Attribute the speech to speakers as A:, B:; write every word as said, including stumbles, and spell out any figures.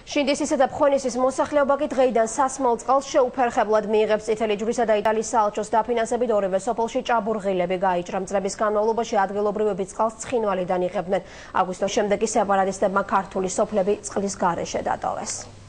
A: შინდისსა და ფხვენისის მოსახლეობა კი დღეიდან სასმელ წყალს შეუფერხებლად მიიღებს წითელი ჯვრისა და იტალიის საელჩოს დაფინანსებით ორივე სოფელში ჭაბურღილები გაიჭრა. მძღების განმავლობაში ადგილობრივები წყალს ცხინვალიდან იღებდნენ. აგვისტოს შემდეგ კი სეპარატისტებმა ქართული სოფლები წყლის გარეშე დატოვეს.